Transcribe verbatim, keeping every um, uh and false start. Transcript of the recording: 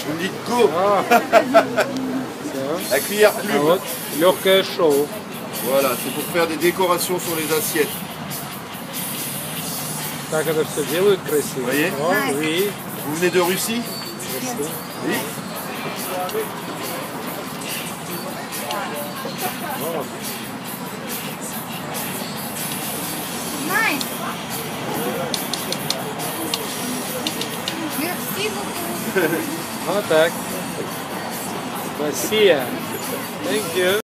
Vous me dites go. Ah. La cuillère plume. А вот легкое шоу. Voilà, c'est pour faire des décorations sur les assiettes. Так это все делают красиво. Vous voyez? О, oui. Vous venez de Russie? Oui. О. Nice. Merci beaucoup. Вот так. Спасибо. Thank you.